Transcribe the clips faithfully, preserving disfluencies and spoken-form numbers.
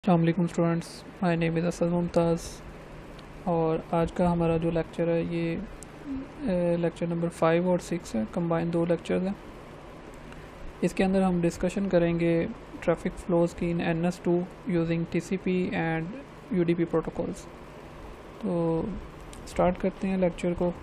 अस्सलामुअलैकुम students, my name is Asad Mumtaz. और आज का हमारा जो लेक्चर है ये लेक्चर नंबर फाइव और सिक्स है, कंबाइन दो लेक्चर्स हैं। इसके अंदर हम डिस्कशन करेंगे ट्रैफिक फ्लोज की in N S two using T C P and U D P protocols. तो स्टार्ट करते हैं लेक्चर को।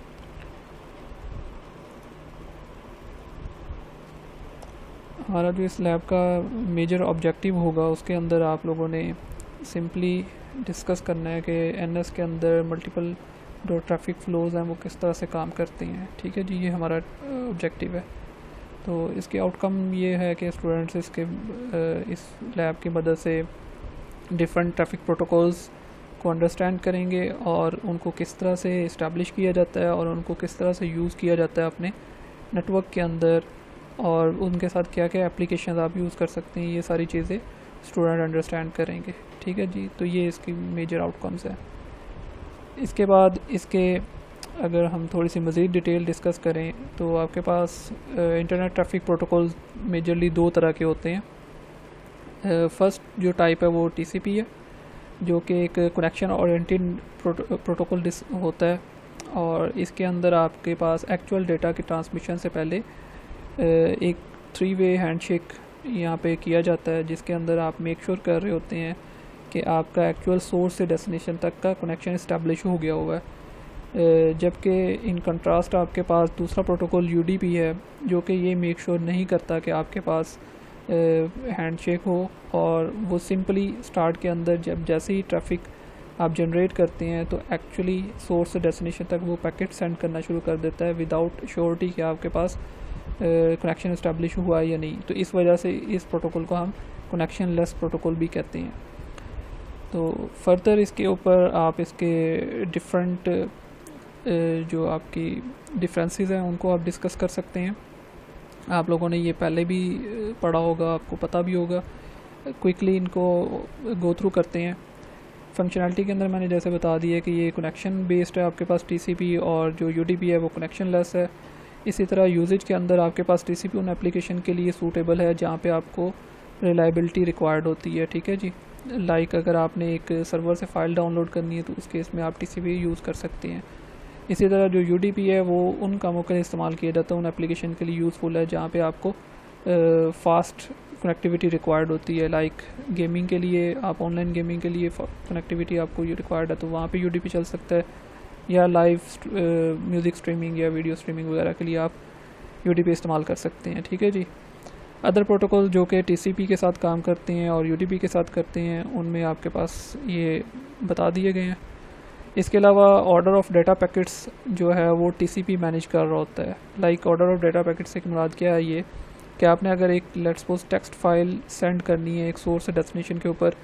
हमारा जो इस लैब का मेजर ऑब्जेक्टिव होगा उसके अंदर आप लोगों ने सिंपली डिस्कस करना है कि एन एस के अंदर मल्टीपल जो ट्रैफिक फ़्लोज़ हैं वो किस तरह से काम करते हैं। ठीक है जी, ये हमारा ऑब्जेक्टिव है। तो इसके आउटकम ये है कि स्टूडेंट्स इसके इस लैब की मदद से डिफरेंट ट्रैफिक प्रोटोकॉल्स को अंडरस्टैंड करेंगे और उनको किस तरह से इस्टेब्लिश किया जाता है और उनको किस तरह से यूज़ किया जाता है अपने नेटवर्क के अंदर, और उनके साथ क्या क्या एप्लीकेशन आप यूज़ कर सकते हैं। ये सारी चीज़ें स्टूडेंट अंडरस्टैंड करेंगे। ठीक है जी, तो ये इसकी मेजर आउटकम्स हैं। इसके बाद इसके अगर हम थोड़ी सी मज़ीद डिटेल डिस्कस करें तो आपके पास इंटरनेट ट्रैफिक प्रोटोकॉल मेजरली दो तरह के होते हैं। फर्स्ट जो टाइप है वो टी सी पी है, जो कि एक कनेक्शन ओरिएंटेड प्रोटोकॉल होता है, और इसके अंदर आपके पास एक्चुअल डेटा की ट्रांसमिशन से पहले एक थ्री वे हैंडशेक यहाँ पे किया जाता है, जिसके अंदर आप मेक श्योर कर रहे होते हैं कि आपका एक्चुअल सोर्स से डेस्टिनेशन तक का कनेक्शन इस्टेब्लिश हो गया हुआ है। जबकि इन कंट्रास्ट आपके पास दूसरा प्रोटोकॉल यू डी पी है, जो कि ये मेक श्योर नहीं करता कि आपके पास हैंडशेक हो, और वो सिंपली स्टार्ट के अंदर जब जैसे ही ट्रैफिक आप जनरेट करते हैं तो एक्चुअली सोर्स से डेस्टिनेशन तक वो पैकेट सेंड करना शुरू कर देता है विदाउट श्योरिटी कि आपके पास कनेक्शन uh, इस्टेब्लिश हुआ है या नहीं। तो इस वजह से इस प्रोटोकॉल को हम कनेक्शन लेस प्रोटोकॉल भी कहते हैं। तो फर्दर इसके ऊपर आप इसके डिफरेंट uh, जो आपकी डिफरेंसेस हैं उनको आप डिस्कस कर सकते हैं। आप लोगों ने ये पहले भी पढ़ा होगा, आपको पता भी होगा। क्विकली इनको गो थ्रू करते हैं। फंक्शनैलिटी के अंदर मैंने जैसे बता दिया कि ये कनेक्शन बेस्ड है आपके पास टी सी पी, और जो यू डी पी है वो कनेक्शन लेस है। इसी तरह यूजेज के अंदर आपके पास टी सी पी उन एप्लीकेशन के लिए सूटेबल है जहाँ पे आपको रिलायबिलिटी रिक्वायर्ड होती है। ठीक है जी, लाइक like अगर आपने एक सर्वर से फ़ाइल डाउनलोड करनी है तो उस केस में आप टी सी पी यूज़ कर सकते हैं। इसी तरह जो यू डी पी है वो उन कामों के लिए इस्तेमाल किया जाता है, उन एप्लीकेशन के लिए यूज़फुल है जहाँ पे आपको फास्ट कनेक्टिविटी रिक्वायर्ड होती है। लाइक like गेमिंग के लिए, आप ऑनलाइन गेमिंग के लिए कनेक्टिविटी आपको रिक्वायर्ड है तो वहाँ पे यू डी पी चल सकता है, या लाइव म्यूज़िक स्ट्रीमिंग या वीडियो स्ट्रीमिंग वगैरह के लिए आप यू डी पी इस्तेमाल कर सकते हैं। ठीक है जी। अदर प्रोटोकॉल जो कि टी सी पी के साथ काम करते हैं और यू डी पी के साथ करते हैं उनमें आपके पास ये बता दिए गए हैं। इसके अलावा ऑर्डर ऑफ डेटा पैकेट्स जो है वो टी सी पी मैनेज कर रहा होता है। Like order of data packets से मुराद क्या है, ये कि आपने अगर एक let's suppose text file send करनी है एक सोर्स से डेस्टिनेशन के ऊपर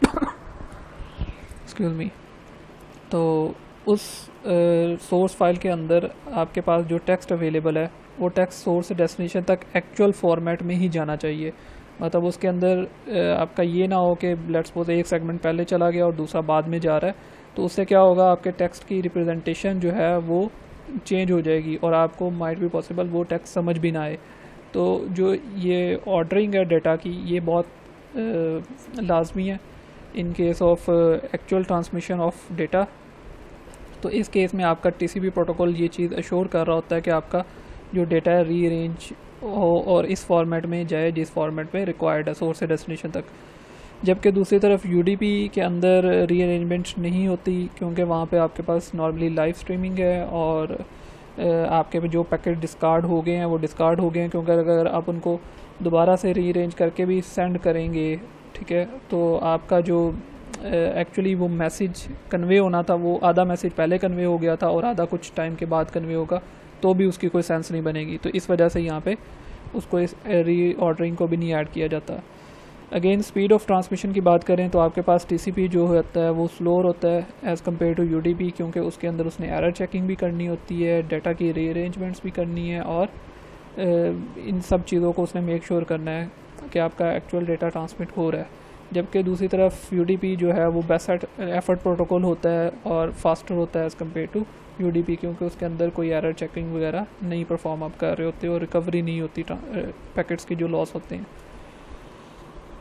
एक्सक्यूज मी, तो उस सोर्स uh, फाइल के अंदर आपके पास जो टेक्स्ट अवेलेबल है वो टेक्स्ट सोर्स से डेस्टिनेशन तक एक्चुअल फॉर्मेट में ही जाना चाहिए। मतलब उसके अंदर uh, आपका ये ना हो कि लेट्स सपोज एक सेगमेंट पहले चला गया और दूसरा बाद में जा रहा है, तो उससे क्या होगा, आपके टेक्स्ट की रिप्रेजेंटेशन जो है वो चेंज हो जाएगी और आपको माइट भी पॉसिबल वो टेक्स्ट समझ भी ना आए। तो जो ये ऑर्डरिंग है डेटा की, ये बहुत uh, लाजमी है in case of actual transmission of data. तो इस केस में आपका टी सी पी प्रोटोकॉल ये चीज़ अश्योर कर रहा होता है कि आपका जो डेटा है रीअरेंज हो और इस फॉर्मेट में जाए जिस फॉर्मेट में रिक्वायर्ड है सोर्स से डेस्टिनेशन तक। जबकि दूसरी तरफ यू डी पी के अंदर रीअरेंजमेंट नहीं होती, क्योंकि वहाँ पे आपके पास नॉर्मली लाइव स्ट्रीमिंग है और आपके जो पैकेट डिस्कार्ड हो गए हैं वो डिस्कार्ड हो गए हैं, क्योंकि अगर आप उनको दोबारा से रीअरेंज करके भी सेंड करेंगे, ठीक है, तो आपका जो एक्चुअली uh, वो मैसेज कन्वे होना था वो आधा मैसेज पहले कन्वे हो गया था और आधा कुछ टाइम के बाद कन्वे होगा, तो भी उसकी कोई सेंस नहीं बनेगी। तो इस वजह से यहाँ पे उसको इस री ऑर्डरिंग को भी नहीं ऐड किया जाता। अगेन स्पीड ऑफ ट्रांसमिशन की बात करें तो आपके पास टी सी पी जो होता है वो स्लोअर होता है as compare to U D P, क्योंकि उसके अंदर उसने एरर चेकिंग भी करनी होती है, डाटा की रीअरेंजमेंट्स भी करनी है, और uh, इन सब चीज़ों को उसने मेक श्योर करना है कि आपका एक्चुअल डेटा ट्रांसमिट हो रहा है। जबकि दूसरी तरफ यू डी पी जो है वो बेस्ट एफर्ट प्रोटोकॉल होता है और फास्टर होता है as compare to U D P, क्योंकि उसके अंदर कोई एरर चेकिंग वगैरह नहीं परफॉर्म आप कर रहे होते और रिकवरी नहीं होती पैकेट्स की जो लॉस होते हैं।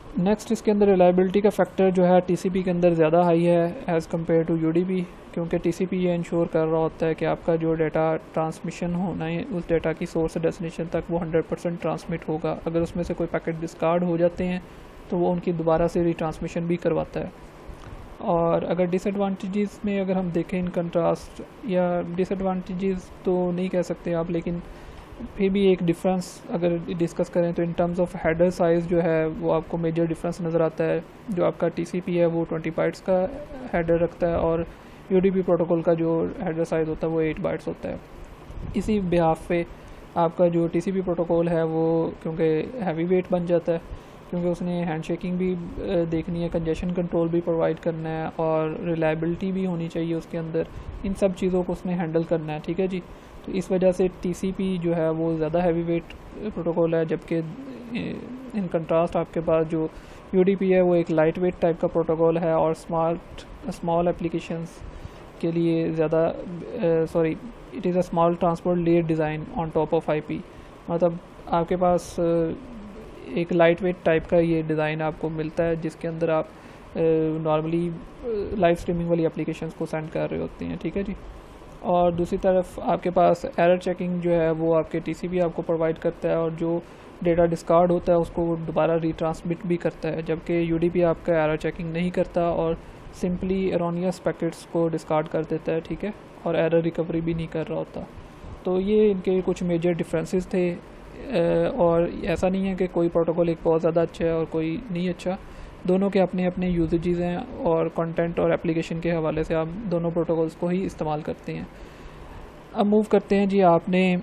नेक्स्ट इसके अंदर रिलायबिलिटी का फैक्टर जो है टीसीपी के अंदर ज़्यादा हाई है एज़ कम्पेयर टू यूडीपी, क्योंकि टीसीपी ये इंश्योर कर रहा होता है कि आपका जो डाटा ट्रांसमिशन होना है उस डाटा की सोर्स से डेस्टिनेशन तक वो हंड्रेड परसेंट ट्रांसमिट होगा। अगर उसमें से कोई पैकेट डिस्कार्ड हो जाते हैं तो वो उनकी दोबारा से रिट्रांसमिशन भी करवाता है। और अगर डिसएडवांटेजेस में अगर हम देखें इन कंट्रास्ट, या डिसएडवांटेजेस तो नहीं कह सकते आप, लेकिन फिर भी एक डिफरेंस अगर डिस्कस करें तो in terms of header size जो है वो आपको मेजर डिफरेंस नज़र आता है। जो आपका टीसीपी है वो ट्वेंटी बाइट्स का हेडर रखता है और यूडीपी प्रोटोकॉल का जो हेडर साइज़ होता है वो एट बाइट्स होता है। इसी बिहाफ पे आपका जो टीसीपी प्रोटोकॉल है वो क्योंकि हैवी वेट बन जाता है, क्योंकि उसने हैंडशेकिंग भी देखनी है, कंजेशन कंट्रोल भी प्रोवाइड करना है और रिलायबिलिटी भी होनी चाहिए उसके अंदर। इन सब चीज़ों को उसने हैंडल करना है, ठीक है जी। तो इस वजह से टीसीपी जो है वो ज़्यादा हैवी वेट प्रोटोकॉल है, जबकि इन कंट्रास्ट आपके पास जो यूडीपी है वो एक लाइट वेट टाइप का प्रोटोकॉल है और स्मार्ट स्मॉल एप्लीकेशंस के लिए ज़्यादा sorry it is a small transport layer design on top of IP. मतलब आपके पास uh, एक लाइट वेट टाइप का ये डिज़ाइन आपको मिलता है जिसके अंदर आप नॉर्मली लाइव स्ट्रीमिंग वाली एप्लीकेशंस को सेंड कर रहे होते हैं, ठीक है जी। और दूसरी तरफ आपके पास एरर चेकिंग जो है वो आपके टीसीपी आपको प्रोवाइड करता है और जो डेटा डिस्कार्ड होता है उसको दोबारा रिट्रांसमिट भी करता है, जबकि यूडीपी आपका एरर चेकिंग नहीं करता और सिंपली एरोनियस पैकेट्स को डिस्कार्ड कर देता है, ठीक है, और एरर रिकवरी भी नहीं कर रहा होता। तो ये इनके कुछ मेजर डिफरेंसेस थे। और ऐसा नहीं है कि कोई प्रोटोकॉल एक बहुत ज़्यादा अच्छा है और कोई नहीं अच्छा, दोनों के अपने अपने यूजेजेस हैं और कंटेंट और एप्लीकेशन के हवाले से आप दोनों प्रोटोकॉल्स को ही इस्तेमाल करते हैं। अब मूव करते हैं जी, आपने आ,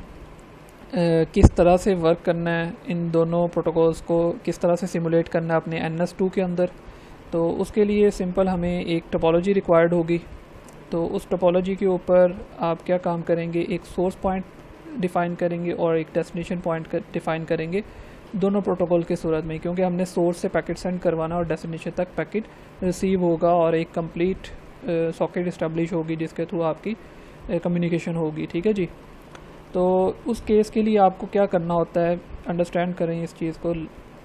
किस तरह से वर्क करना है, इन दोनों प्रोटोकॉल्स को किस तरह से सिमुलेट करना है अपने एन एस टू के अंदर। तो उसके लिए सिंपल हमें एक टोपोलॉजी रिक्वायर्ड होगी। तो उस टोपोलॉजी के ऊपर आप क्या काम करेंगे, एक सोर्स पॉइंट डिफ़ाइन करेंगे और एक डेस्टिनेशन पॉइंट डिफ़ाइन करेंगे दोनों प्रोटोकॉल की सूरत में, क्योंकि हमने सोर्स से पैकेट सेंड करवाना और डेस्टिनेशन तक पैकेट रिसीव होगा और एक कंप्लीट सॉकेट इस्टेब्लिश होगी जिसके थ्रू आपकी कम्युनिकेशन होगी, ठीक है जी। तो उस केस के लिए आपको क्या करना होता है, अंडरस्टैंड करें इस चीज़ को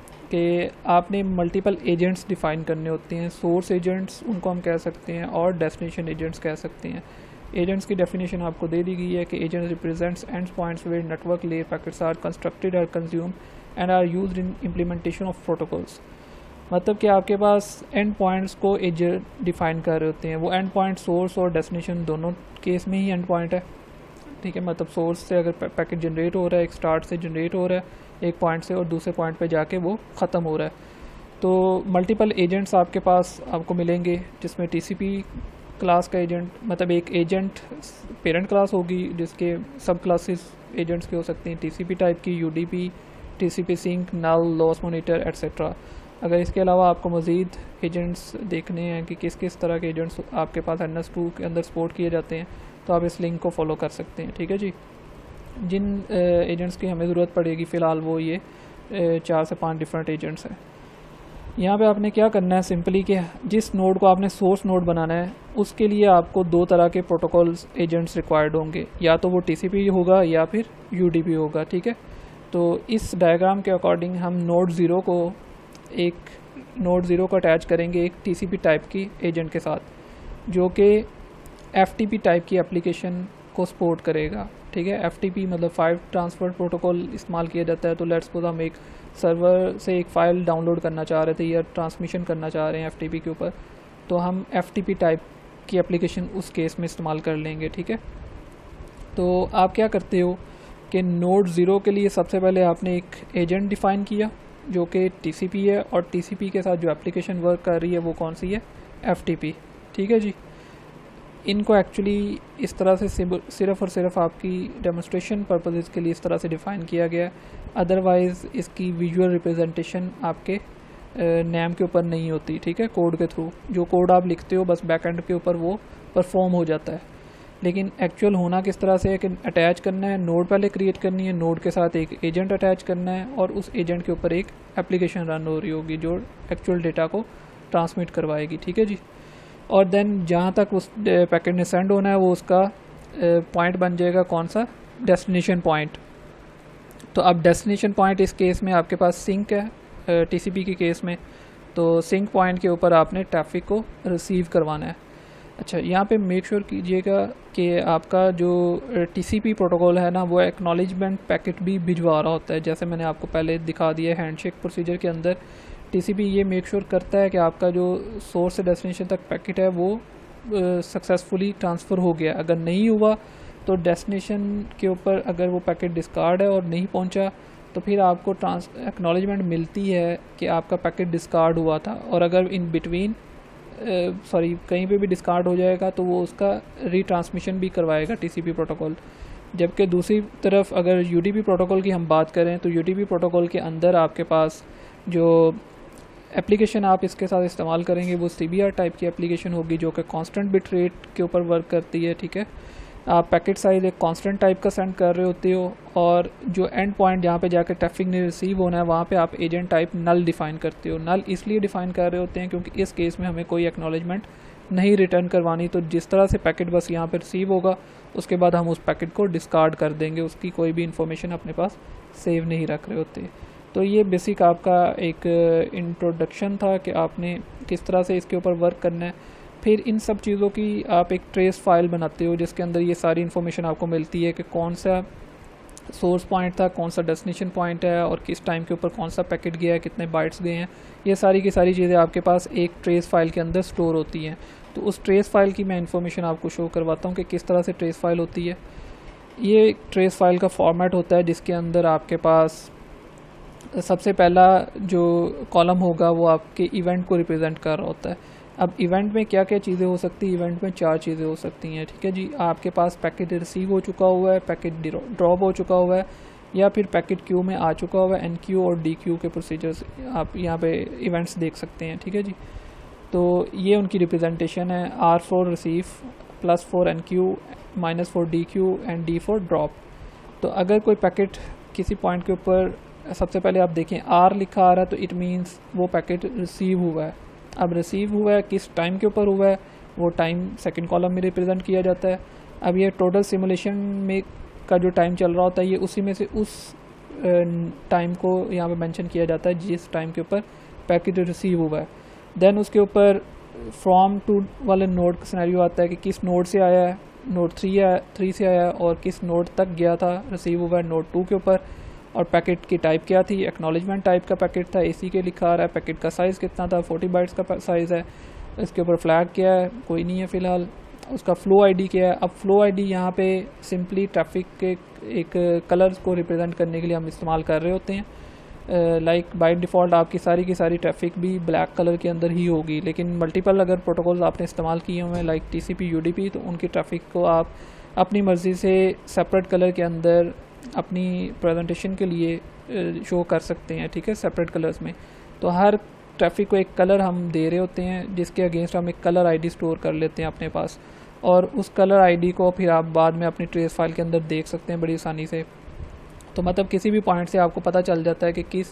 कि आपने मल्टीपल एजेंट्स डिफ़ाइन करने होते हैं। सोर्स एजेंट्स उनको हम कह सकते हैं और डेस्टिनेशन एजेंट्स कह सकते हैं। एजेंट्स की डेफिनेशन आपको दे दी गई है कि agents represents end points where network layer packets are constructed और consume and are used in implementation of protocols. मतलब कि आपके पास एंड पॉइंट्स को एजेंट डिफ़ाइन कर रहे होते हैं। वो एंड पॉइंट सोर्स और डेस्टिनेशन दोनों केस में ही एंड पॉइंट है, ठीक है। मतलब सोर्स से अगर पैकेट जनरेट हो रहा है, एक स्टार्ट से जनरेट हो रहा है एक पॉइंट से और दूसरे पॉइंट पे जाके वो ख़त्म हो रहा है। तो मल्टीपल एजेंट्स आपके पास आपको मिलेंगे, जिसमें टीसीपी क्लास का एजेंट, मतलब एक एजेंट पेरेंट क्लास होगी जिसके सब क्लासेस एजेंट्स के हो सकते हैं, टीसीपी टाइप की, UDP, TCP sink, null, loss monitor etcetera. अगर इसके अलावा आपको मज़ीद एजेंट्स देखने हैं कि किस किस तरह के एजेंट्स आपके पास एन एस टू के अंदर सपोर्ट किए जाते हैं, तो आप इस लिंक को फॉलो कर सकते हैं, ठीक है जी। जिन एजेंट्स की हमें ज़रूरत पड़ेगी फ़िलहाल वो ये चार से पांच डिफरेंट एजेंट्स हैं। यहाँ पे आपने क्या करना है, सिंपली कि जिस नोड को आपने सोर्स नोड बनाना है उसके लिए आपको दो तरह के प्रोटोकॉल्स एजेंट्स रिक्वायर्ड होंगे, या तो वो टीसीपी होगा या फिर यूडीपी होगा, ठीक है। तो इस डायग्राम के अकॉर्डिंग हम नोड ज़ीरो को एक नोड ज़ीरो को अटैच करेंगे एक टीसीपी टाइप की एजेंट के साथ, जो कि एफटीपी टाइप की एप्लीकेशन को सपोर्ट करेगा, ठीक है। एफटीपी मतलब फाइल ट्रांसफ़र प्रोटोकॉल इस्तेमाल किया जाता है। तो लेट्स सपोज हम एक सर्वर से एक फ़ाइल डाउनलोड करना चाह रहे थे या ट्रांसमिशन करना चाह रहे हैं एफटीपी के ऊपर, तो हम एफटीपी टाइप की एप्लीकेशन उस केस में इस्तेमाल कर लेंगे, ठीक है। तो आप क्या करते हो कि नोड ज़ीरो के लिए सबसे पहले आपने एक एजेंट डिफ़ाइन किया जो कि टीसीपी है, और टीसीपी के साथ जो एप्लीकेशन वर्क कर रही है वो कौन सी है, एफटीपी, ठीक है जी। इनको एक्चुअली इस तरह से सिर्फ़ और सिर्फ आपकी डेमोन्स्ट्रेशन पर्पसेस के लिए इस तरह से डिफ़ाइन किया गया है। अदरवाइज़ इसकी विजुअल रिप्रेजेंटेशन आपके नेम के ऊपर नहीं होती, ठीक है। कोड के थ्रू जो कोड आप लिखते हो बस बैक एंड के ऊपर वो परफॉर्म हो जाता है, लेकिन एक्चुअल होना किस तरह से है कि अटैच करना है, नोड पहले क्रिएट करनी है, नोड के साथ एक एजेंट अटैच करना है और उस एजेंट के ऊपर एक एप्लीकेशन रन हो रही होगी जो एक्चुअल डेटा को ट्रांसमिट करवाएगी, ठीक है जी। और देन जहाँ तक उस पैकेट ने सेंड होना है वो उसका पॉइंट बन जाएगा कौन सा, डेस्टिनेशन पॉइंट। तो अब डेस्टिनेशन पॉइंट इस केस में आपके पास सिंक है टीसीपी के केस में, तो सिंक पॉइंट के ऊपर आपने ट्रैफिक को रिसीव करवाना है। अच्छा, यहाँ पे मेक श्योर कीजिएगा कि आपका जो टीसीपी प्रोटोकॉल है ना, वो एक्नॉलेजमेंट पैकेट भी भिजवा रहा होता है। जैसे मैंने आपको पहले दिखा दिया है, हैंडशेक प्रोसीजर के अंदर टीसीपी ये मेक श्योर करता है कि आपका जो सोर्स से डेस्टिनेशन तक पैकेट है वो सक्सेसफुली ट्रांसफ़र हो गया। अगर नहीं हुआ तो डेस्टिनेशन के ऊपर अगर वो पैकेट डिस्कार्ड है और नहीं पहुंचा तो फिर आपको ट्रांस एक्नॉलेजमेंट मिलती है कि आपका पैकेट डिस्कार्ड हुआ था। और अगर इन बिटवीन सॉरी कहीं पे भी डिस्कार्ड हो जाएगा तो वो उसका रीट्रांसमिशन भी करवाएगा टीसीपी प्रोटोकॉल। जबकि दूसरी तरफ अगर यूडीपी प्रोटोकॉल की हम बात करें तो यूडीपी प्रोटोकॉल के अंदर आपके पास जो एप्लीकेशन आप इसके साथ इस्तेमाल करेंगे वो सीबीआर टाइप की एप्लीकेशन होगी जो कि कांस्टेंट बिट रेट के ऊपर वर्क करती है। ठीक है, आप पैकेट साइज एक कांस्टेंट टाइप का सेंड कर रहे होते हो और जो एंड पॉइंट जहाँ पे जाकर ट्रैफिक ने रिसीव होना है वहाँ पे आप एजेंट टाइप नल डिफ़ाइन करते हो। नल इसलिए डिफ़ाइन कर रहे होते हैं क्योंकि इस केस में हमें कोई एक्नॉलेजमेंट नहीं रिटर्न करवानी। तो जिस तरह से पैकेट बस यहाँ पे रिसीव होगा उसके बाद हम उस पैकेट को डिस्कार्ड कर देंगे, उसकी कोई भी इंफॉर्मेशन अपने पास सेव नहीं रख रहे होते। तो ये बेसिक आपका एक इंट्रोडक्शन था कि आपने किस तरह से इसके ऊपर वर्क करना है। फिर इन सब चीज़ों की आप एक ट्रेस फाइल बनाते हो जिसके अंदर ये सारी इन्फॉर्मेशन आपको मिलती है कि कौन सा सोर्स पॉइंट था, कौन सा डेस्टिनेशन पॉइंट है और किस टाइम के ऊपर कौन सा पैकेट गया है, कितने बाइट्स गए हैं। ये सारी की सारी चीज़ें आपके पास एक ट्रेस फाइल के अंदर स्टोर होती हैं। तो उस ट्रेस फाइल की मैं इन्फॉर्मेशन आपको शो करवाता हूँ कि किस तरह से ट्रेस फाइल होती है। ये ट्रेस फाइल का फॉर्मेट होता है जिसके अंदर आपके पास सबसे पहला जो कॉलम होगा वो आपके इवेंट को रिप्रेजेंट कर रहा होता है। अब इवेंट में क्या क्या चीज़ें हो सकती हैं? इवेंट में चार चीज़ें हो सकती हैं। ठीक है जी, आपके पास पैकेट रिसीव हो चुका हुआ है, पैकेट ड्रॉप हो चुका हुआ है, या फिर पैकेट क्यू में आ चुका हुआ है। एन क्यू और डी क्यू के प्रोसीजर्स आप यहाँ पे इवेंट्स देख सकते हैं। ठीक है जी, तो ये उनकी रिप्रेजेंटेशन है। R for receive, plus for enqueue, minus for dequeue and D for drop. तो अगर कोई पैकेट किसी पॉइंट के ऊपर सबसे पहले आप देखें आर लिखा आ रहा है तो इट मीन्स वो पैकेट रिसीव हुआ है। अब रिसीव हुआ है किस टाइम के ऊपर हुआ है वो टाइम सेकंड कॉलम में रिप्रेजेंट किया जाता है। अब ये टोटल सिमुलेशन में का जो टाइम चल रहा होता है ये उसी में से उस टाइम को यहाँ पे मेंशन किया जाता है जिस टाइम के ऊपर पैकेट रिसीव हुआ है। देन उसके ऊपर फ्रॉम टू वाले नोड का सिनेरियो आता है कि किस नोड से आया है, नोड थ्री आया थ्री से आया और किस नोड तक गया था, रिसीव हुआ है नोड टू के ऊपर। और पैकेट की टाइप क्या थी? एक्नॉलेजमेंट टाइप का पैकेट था, एसी के लिखा आ रहा है। पैकेट का साइज़ कितना था? चालीस बाइट्स का साइज़ है। इसके ऊपर फ्लैग क्या है? कोई नहीं है फ़िलहाल। उसका फ़्लो आईडी क्या है? अब फ़्लो आईडी यहाँ पे सिंपली ट्रैफिक के एक कलर को रिप्रेजेंट करने के लिए हम इस्तेमाल कर रहे होते हैं। लाइक बाय डिफ़ॉल्ट आपकी सारी की सारी ट्रैफिक भी ब्लैक कलर के अंदर ही होगी, लेकिन मल्टीपल अगर प्रोटोकॉल्स आपने इस्तेमाल किए हुए हैं लाइक टीसीपी, यूडीपी, तो उनकी ट्रैफिक को आप अपनी मर्ज़ी से सेपरेट कलर के अंदर अपनी प्रेजेंटेशन के लिए शो कर सकते हैं। ठीक है, सेपरेट कलर्स में। तो हर ट्रैफिक को एक कलर हम दे रहे होते हैं जिसके अगेंस्ट हम एक कलर आईडी स्टोर कर लेते हैं अपने पास, और उस कलर आईडी को फिर आप बाद में अपनी ट्रेस फाइल के अंदर देख सकते हैं बड़ी आसानी से। तो मतलब किसी भी पॉइंट से आपको पता चल जाता है कि किस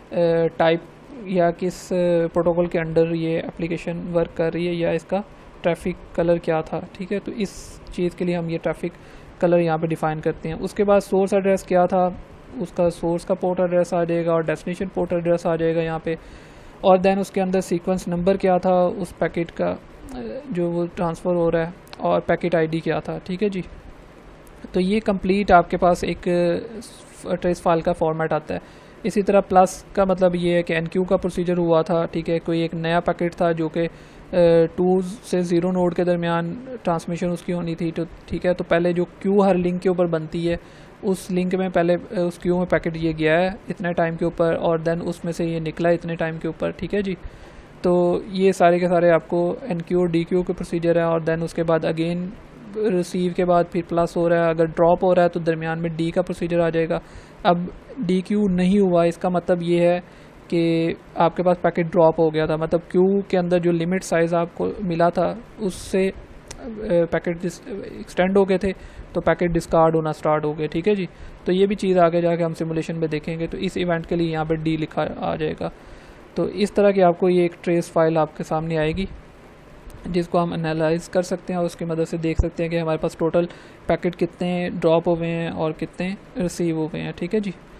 टाइप या किस प्रोटोकॉल के अंडर ये एप्लीकेशन वर्क कर रही है या इसका ट्रैफिक कलर क्या था। ठीक है, तो इस चीज़ के लिए हम ये ट्रैफिक कलर यहाँ पे डिफ़ाइन करते हैं। उसके बाद सोर्स एड्रेस क्या था, उसका सोर्स का पोर्ट एड्रेस आ जाएगा और डेस्टिनेशन पोर्ट एड्रेस आ जाएगा यहाँ पे। और देन उसके अंदर सीक्वेंस नंबर क्या था उस पैकेट का जो वो ट्रांसफ़र हो रहा है, और पैकेट आईडी क्या था। ठीक है जी, तो ये कंप्लीट आपके पास एक ट्रेस फाइल का फॉर्मेट आता है। इसी तरह प्लस का मतलब ये है कि एन क्यू का प्रोसीजर हुआ था। ठीक है, कोई एक नया पैकेट था जो कि टू से ज़ीरो नोड के दरमियान ट्रांसमिशन उसकी होनी थी। तो ठीक है, तो पहले जो क्यू हर लिंक के ऊपर बनती है उस लिंक में पहले उस क्यू में पैकेट ये गया है इतने टाइम के ऊपर, और देन उसमें से ये निकला इतने टाइम के ऊपर। ठीक है जी, तो ये सारे के सारे आपको एन क्यू और डी क्यू के प्रोसीजर है। और देन उसके बाद अगेन रिसीव के बाद फिर प्लस हो रहा है, अगर ड्रॉप हो रहा है तो दरमियान में डी का प्रोसीजर आ जाएगा। अब डी क्यू नहीं हुआ, इसका मतलब ये है कि आपके पास पैकेट ड्रॉप हो गया था, मतलब क्यू के अंदर जो लिमिट साइज़ आपको मिला था उससे पैकेट एक्सटेंड हो गए थे, तो पैकेट डिस्कार्ड होना स्टार्ट हो गए। ठीक है जी, तो ये भी चीज़ आगे जाके हम सिमुलेशन में देखेंगे। तो इस इवेंट के लिए यहाँ पे डी लिखा आ जाएगा। तो इस तरह की आपको ये एक ट्रेस फाइल आपके सामने आएगी जिसको हम एनालाइज कर सकते हैं और उसकी मदद से देख सकते हैं कि हमारे पास टोटल पैकेट कितने ड्रॉप हुए हैं और कितने रिसीव हुए हैं। ठीक है जी।